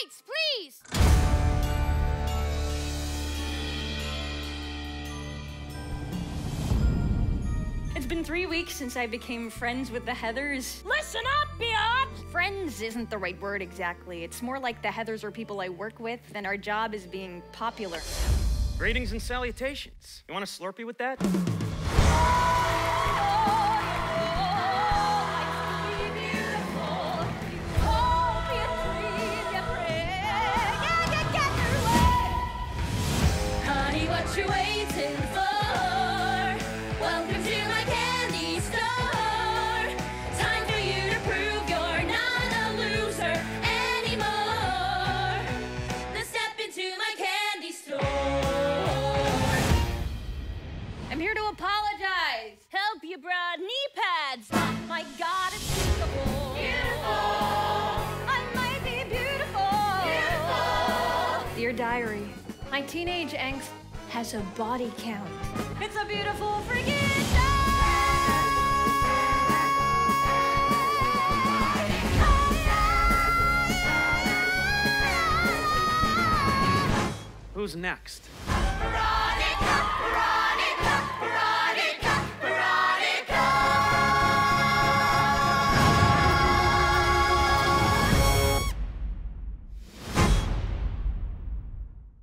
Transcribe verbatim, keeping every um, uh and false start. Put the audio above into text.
Lights, please! It's been three weeks since I became friends with the Heathers. Listen up, biatch! Friends isn't the right word exactly. It's more like the Heathers are people I work with, and our job is being popular. Greetings and salutations. You want a Slurpee with that? Honey, what you waiting for? Welcome to my candy store. Time for you to prove you're not a loser anymore. Then step into my candy store. I'm here to apologize. Help you brought knee pads. Oh my God, it's beautiful. Beautiful. I might be beautiful. Beautiful. Dear Diary, my teenage angst has a body count. It's a beautiful freaking Who's next? Veronica, Veronica.